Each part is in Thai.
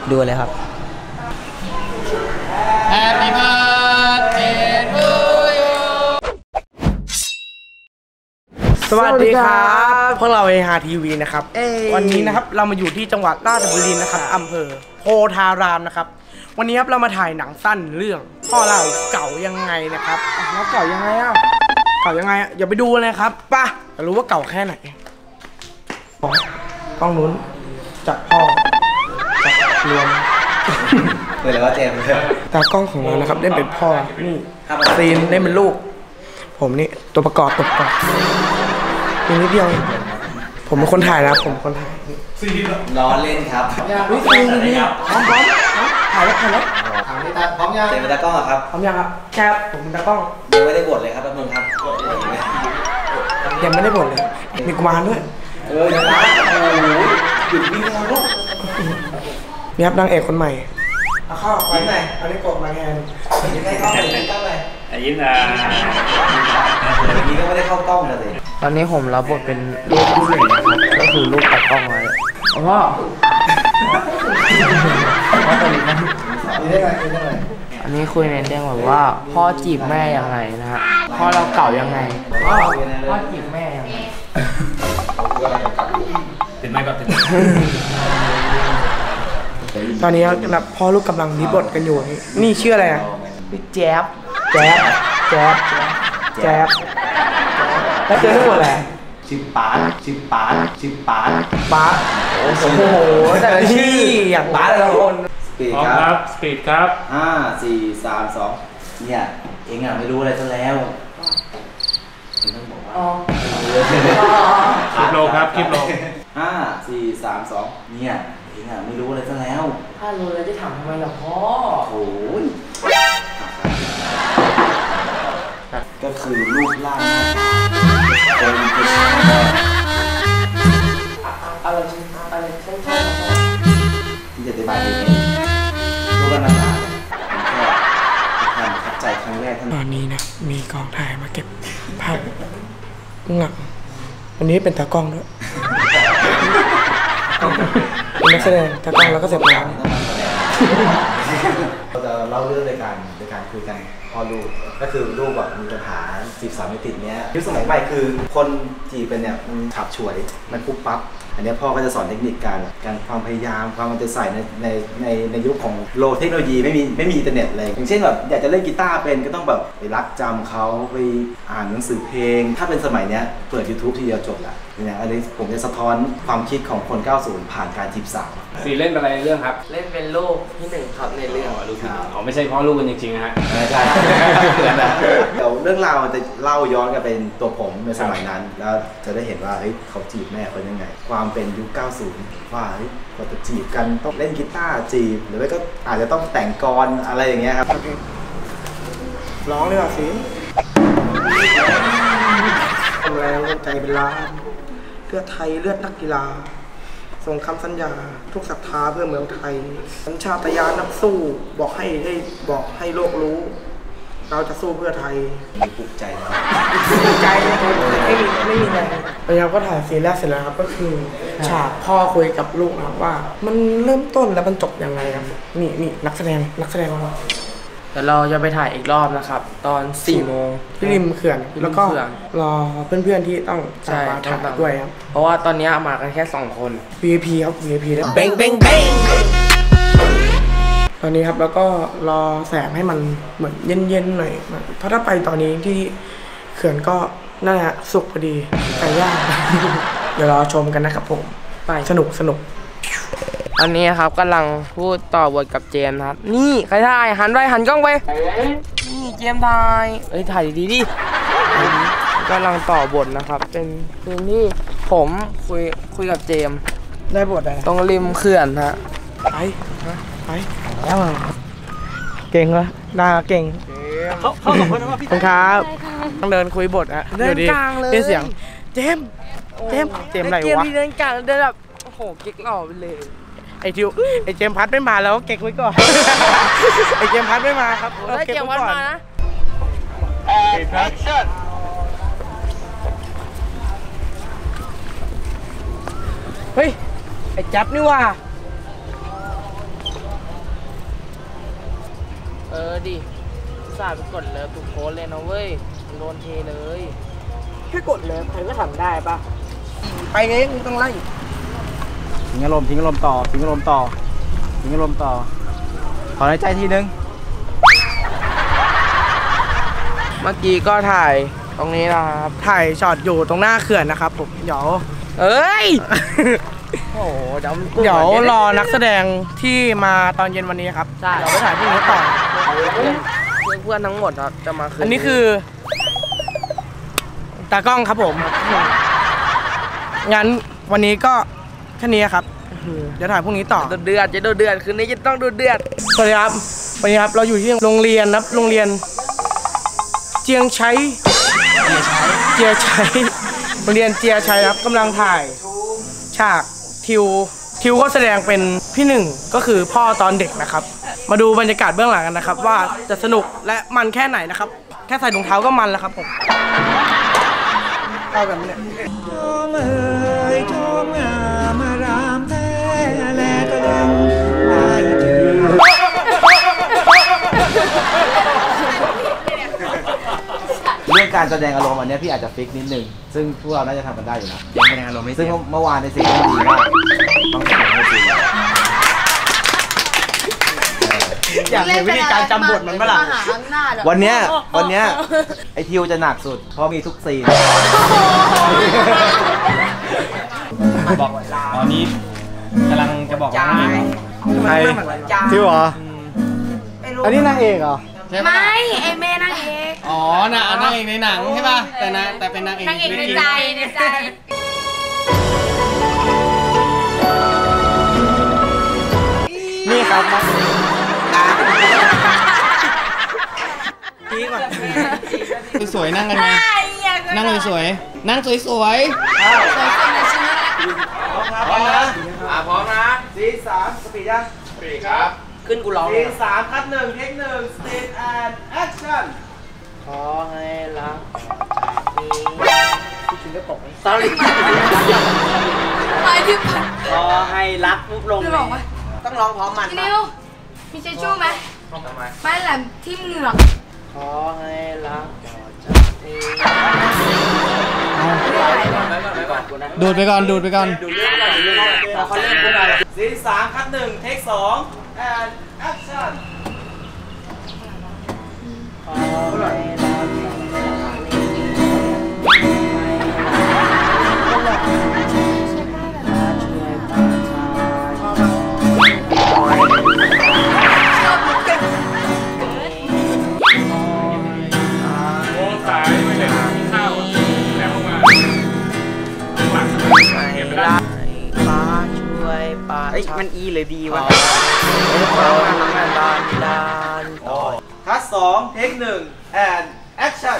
ดูเลยครับ Happy birthday to you สวัสดีครับพวกเราเฮฮาทีวีนะครับวันนี้นะครับเรามาอยู่ที่จังหวัดราชบุรีนะครับอำเภอโพธารามนะครับวันนี้ครับเรามาถ่ายหนังสั้นเรื่องพ่อเราเก่ายังไงนะครับแล้วเก่ายังไงเก่ายังไงอย่าไปดูเลยครับป่ะจะรู้ว่าเก่าแค่ไหนกล้องนู้นจับพ่อจับรวมเลยว่าเจมส์ตากล้องของเรานะครับได้เป็นพ่อนี่ซีนได้เป็นลูกผมนี่ตัวประกอบมีนิดเดียวผมเป็นคนถ่ายนะผมคนถ่ายล้อเล่นครับวิธีนี้พร้อมถ่ายแล้วพร้อมยังเจมส์เป็นตากล้องครับพร้อมยังครับแค่ผมเป็นตากล้องยังไม่ได้บทเลยครับแป๊บนึงครับยังไม่ได้บทเลยมีกุมารด้วยยังนะโอ้โหหยุดวิ่งแล้วลูกนี่ครับนางเอกคนใหม่เอาเข้าไปไหนอันนี้กดมาแทนยิ้มได้กล้องเลยยิ้มนะอย่างนี้ก็ไม่ได้เข้ากล้องเลยตอนนี้ผมรับบทเป็นลูกผู้หญิงนะครับก็คือลูกตัดกล้องไว้พ่ออันนี้คุยในเรื่องแบบว่าพ่อจีบแม่ยังไงนะฮะพ่อเราเก่ายังไงพ่อจีบแม่ยังไงติดไหมก็ติดตอนนี้ครับพ่อลูกกำลังรีบทกันอยู่นี่ชื่ออะไรอ่ะพี่แจ๊บแล้วเจอทั้งหมดแหละชิปาป๊าโอ้โหแต่ละชื่ออย่างป๊าแต่ละคนสปีดครับ 5 4 3 2เนี่ยเองไม่รู้อะไรซะแล้วต้องบอกว่าคลิปโลครับคลิปโล 5 4 3 2เนี่ยเองไม่รู้อะไรซะแล้วถ้ารู้แล้วจะถามทำไมล่ะพ่อโอ้ยก็คือรูปร่างเป็นอะไรใช่ที่จะอธิบายเองรูปร่างหน้าตาแค่ความประทับใจครั้งแรกตอนนี้นะมีกองถ่ายมาเก็บภาพหลังวันนี้เป็นตากล้องด้วยเป็นนักแสดงตากล้องแล้วก็เสร็จแล้วเราจะเล่าเรื่องในการคุยกันพ่อลูกก็คือลูกแบบมีปัญหาจีบสาวไม่ติดเนี้ยยุคสมัยใหม่คือคนจีบเป็นเนี่ยมันฉับฉวยมันปุ๊บปั๊บอันนี้พ่อก็จะสอนเทคนิคการความพยายามความมันจะใส่ในยุคของโลเทคโนโลยีไม่มีอินเทอร์เน็ตเลยอย่างเช่นแบบอยากจะเล่นกีตาร์เป็นก็ต้องแบบไปรักจำเขาไปอ่านหนังสือเพลงถ้าเป็นสมัยเนี้ยเปิด YouTube ทีเดียวจบละเนี่ยอันนี้ผมจะสะท้อนความคิดของคน 90 ผ่านการจีบสาวสีเล่นอะไรในเรื่องครับเล่นเป็นลูกที่หนึ่งครับในเรื่องลูกไม่ใช่พ่อลูกกันจริงๆนะฮะใช่เดี๋ยวเรื่องราวมันจะเล่าย้อนกันเป็นตัวผมในสมัยนั้นแล้วจะได้เห็นว่าเขาจีบแม่คนยังไงความเป็นยุค 90 ว่าพอจะจีบกันต้องเล่นกีตาร์จีบหรือไม่ก็อาจจะต้องแต่งกลอะไรอย่างเงี้ยครับร้องเลยว่ะสิแรงใจเป็นล้านเลือดไทยเลือดนักกีฬาส่งคำสัญญาทุกศรัทธาเพื่อเมืองไทยสัญชาตญาณนักสู้บอกให้โลกรู้เราจะสู้เพื่อไทยปลุกใจไม่มีไงเราก็ถ่ายซีนแรกเสร็จแล้วครับก็คือฉากพ่อคุยกับลูกครับว่ามันเริ่มต้นแล้วมันจบยังไงครับนี่นักแสดงของเราแต่เราจะไปถ่ายอีกรอบนะครับตอน 4 โมงที่ริมเขื่อนแล้วก็รอเพื่อนๆที่ต้องมาถ่ายด้วยครับเพราะว่าตอนนี้มากันแค่2 คน VIP ครับ VIP แล้วเบ้งตอนนี้ครับแล้วก็รอแสงให้มันเหมือนเย็นๆหน่อยเพราะถ้าไปตอนนี้ที่เขื่อนก็นั่นแหละสุกพอดีไก่ย่างเดี๋ยวรอชมกันนะครับผมไปสนุกอันนี้ครับกำลังพูดต่อบทกับเจมส์ครับนี่ใครถ่ายหันกล้องไปนี่เจมส์ถ่ายถ่ายดีกำลังต่อบทนะครับเป็นเพลงที่ผมคุยกับเจมส์ได้บทอะไรตรงริมเขื่อนฮะไปแล้วเก่งวะน่าเก่งเขาสองคนนะว่าพี่ครับต้องเดินคุยบทอะเดินกลางเลยเป็นเสียงเจมอะไรวะเดินกลางเดินแบบโอ้โหเก๊กหล่อไปเลยไอเจมพัดไม่มาแล้วเก็บไว้ก่อนไอเจมพัดไม่มาครับเก็บไว้ก่อนนะเฮ้ยไอแจ๊บนี่ว่าดิสาดไปกดเลิฟทุกโพสเลยนะเว้ยโดนเทเลยแค่กดเลิฟใครก็ทำได้ปะไปไงมึงต้องไล่ทิ้งอารมณ์ต่อขอในใจทีนึงเมื่อกี้ก็ถ่ายตรงนี้นะครับถ่ายช็อตอยู่ตรงหน้าเขื่อนนะครับผมเดี๋ยวเอ้ย โอ้โหเดี๋ยวรอนักแสดงที่มาตอนเย็นวันนี้ครับใช่เดี๋ยวไปถ่ายพรุ่งนี้ต่อเพื่อนทั้งหมดครับจะมาคืนอันนี้คือตากล้องครับผมงั้นวันนี้ก็แค่นี้ครับเดี๋ยวถ่ายพรุ่งนี้ต่อจะเดือดคืนนี้จะต้องดูเดือดสวัสดีครับวันนี้ครับเราอยู่ที่โรงเรียนครับโรงเรียนเจียงชัยโรงเรียนเจียชัยครับกำลังถ่ายฉากทิวก็แสดงเป็นพี่หนึ่งก็คือพ่อตอนเด็กนะครับ มาดูบรรยากาศเบื้องหลังกันนะครับ ว่าจะสนุกและมันแค่ไหนนะครับ แค่ใส่รองเท้าก็มันแล้วครับผมเข้ากันไหมเนี่ยเรื่องการแสดงอารมณ์อันนี้พี่อาจจะฟิกนิดนึงซึ่งพวกเราน่าจะทำกันได้อยู่นะยังแสดงอารมณ์ไม่ซึ่งเมื่อวานในสิ่งที่ดีมากต้องแสดงให้ดีอยากเห็นวิธีการจำบทมันเมื่อไหร่วันเนี้ยไอทิวจะหนักสุดเพราะมีทุกซีนบอกตอนนี้กำลังจะบอกว่าใครทิวเหรออันนี้นางเอกเหรอไม่ไอเมย์นางเอกอ๋อนางเอกในหนังใช่ป่ะแต่เป็นนางเอกนางเอกในใจนี่ครับสวยนั่งกันไงนั่งสวยนั่งสวยพร้อมนะพร้อมนะซีน3สปีดยังสปีดครับขึ้นกูร้องซีน3คัด1เทค1สปีดแอนด์แอคชั่นขอให้รักพี่ชินก็ตกตอนนี้ไปที่ปขอให้รักปุ๊บลงจะบอกว่าต้องร้องพร้อมมันพี่นิวมีเชชู่ไหมไม่แหลมที่เหงือกขอให้รักต่อจากนี้ดูดไปก่อนเขาเล่นด้วยกันซีน3คัด1เทค2แอนด์แอคชั่นขอให้รักต่อจากมันอีเลยดีวะคัด2เทค1แอนด์แอคชั่น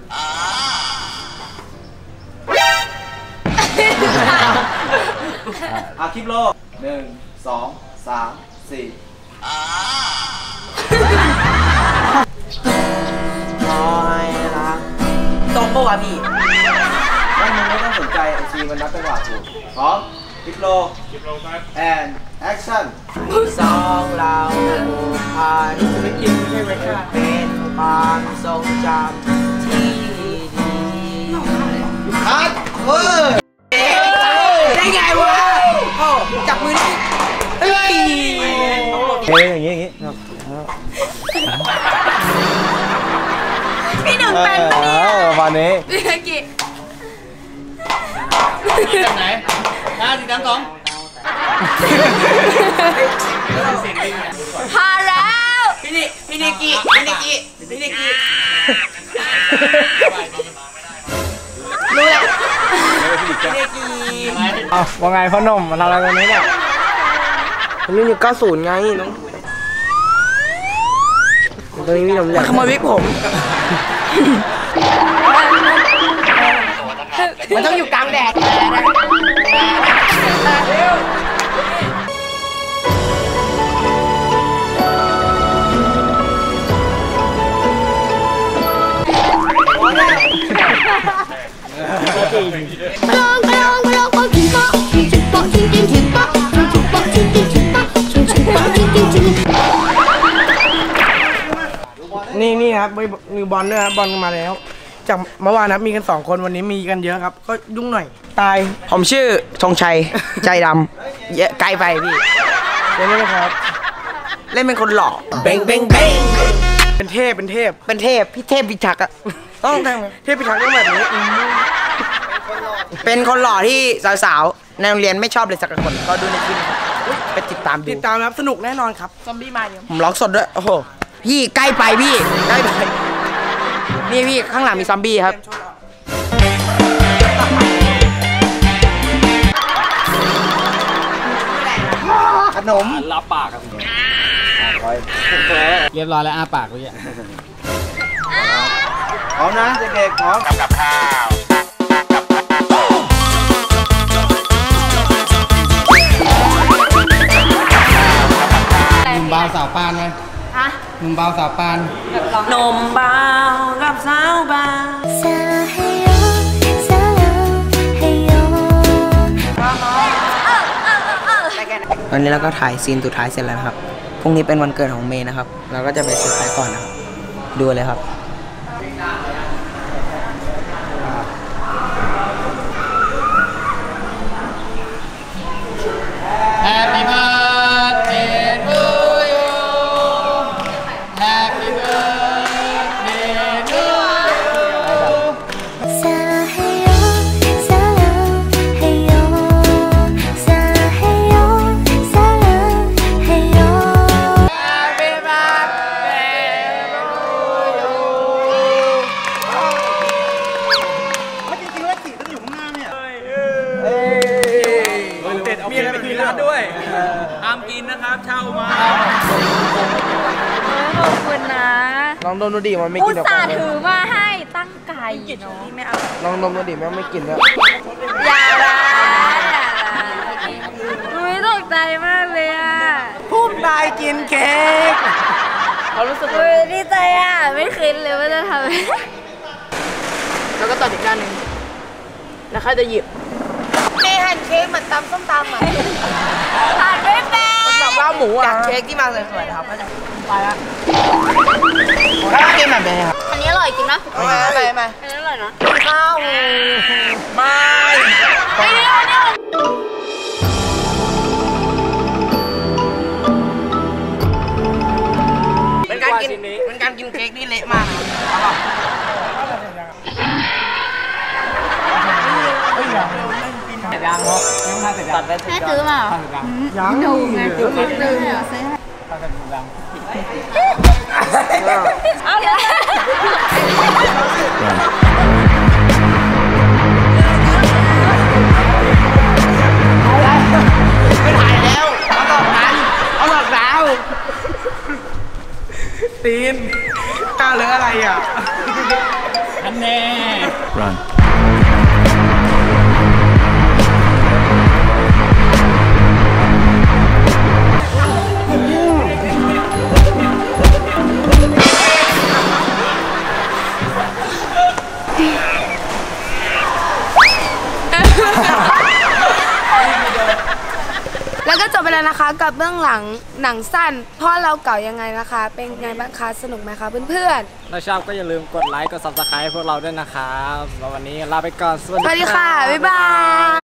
เอาคลิปโล1 2 3 4 ขอให้รักตรงปะวะพี่ไม่มึงไม่ต้องสนใจไอซีมันนับจังหวะถูกพร้อมคลิปโลครับแอนด์แอคชั่นสองเราผูกพันเป็นความทรงจำที่ดีคัดเวอร์ได้ไงวะโอ้จับมือดิเฮ้ยอย่างงี้ครับพี่หนึ่งเป็นปะเนี่ยวันนี้พี่เมื่อกี้จากไหน4 3 2 พาแล้วพี่นิกิรู้แล้วพี่นิกิว่าไงพ่อหนุ่มมาทำอะไรตรงนี้เนี่ยมันเล่นอยู่90ไงน้องตรงนี้มีหนุ่มอยากขโมยวิกผม มันต้องอยู่กลางแดดนี่ครับมีบอลด้วยครับบอลมาแล้ว จากเมื่อวานนะมีกัน2คนวันนี้มีกันเยอะครับ ก็ยุ่งหน่อยตายผมชื่อธงชัย ใจดำเยอะไกลไปพี่เดี๋ยวนี้นะครับเล่นเป็นคนหล่อเบ้งเบ้งเบ้งเป็นเทพเป็นเทพเป็นเทพพี่เทพพิทักษ์อะต้องทำไงเทพพิทักษ์ต้องแบบนี้เป็นคนหล่อที่สาวๆในโรงเรียนไม่ชอบเลยสักคนก็ดูในคลิปนะครับไปติดตามดูติดตามนะครับสนุกแน่นอนครับซอมบี้มาเดี๋ยวผมร้องสดด้วยโอ้โหพี่ใกล้ไปพี่ใกล้ไปนี่พี่ข้างหลังมีซอมบี้ครับขนมรับปากครับเรียบร้อยแล้วอ้าปากเมื่อกี้พร้อมนะเด็กๆพร้อมกับข้าวหนุ่มเบาสาวปานไหมฮะหนุ่มเบาสาวปานนมเบากับสาวบา วันนี้เราก็ถ่ายซีนสุดท้ายเสร็จแล้วนะครับ พรุ่งนี้เป็นวันเกิดของเมย์นะครับ เราก็จะไปเซอร์ไพรส์ก่อนนะครับ ดูเลยครับ Happy birthday to you Happy birthday to you มีอะไรไปคืนร้านด้วยห้ามกินนะครับเช่ามาขอบคุณนะลองดมดูดิมันไม่อุกิตนหรอกส่าห์ถือมาให้ตั้งไก่เนาะไม่เอาลองดมดูดิมันไม่กินแล้วอย่าละอุ้ยตกใจมากเลยอ่ะพูดได้กินเค้กเขารู้สึกอุ้ยดีใจอ่ะไม่คิดเลยว่าจะทำแล้วก็ตัดอีกด้านหนึ่งแล้วใครจะหยิบเค้กเค้กเหมือนตำส้มตำอ่ะทานไม่เป็นแบบว่าหมูอ่ะเค้กที่มาสวยๆนะครับก็จะไปละถ้ากินแบบไหนครับอันนี้อร่อยจริงนะมาอะไรมาอันนี้อร่อยนะข้าวไม่อันนี้อันนี้เป็นการกินเค้กที่เละมากตัดไปแม่ซื้อมาเหรอยังดูไงดูไงซื้อให้เอาเลยไม่ถ่ายแล้วเอาหลอกนั้นเอาหลอกดาวตีนกล้าเลยอะไรอ่ะอันแน่ Run แล้วก็จบไปแล้วนะคะกับเบื้องหลังหนังสั้นพ่อเราเก่ายังไงนะคะ เป็นไงบ้างคะสนุกไหมคะเพื่อนถ้าชอบก็อย่าลืมกดไลค์กด Subscribe พวกเราด้วยนะครับแล้ววันนี้ลาไปก่อนๆสวัสดีค่ะ บ๊ายบาย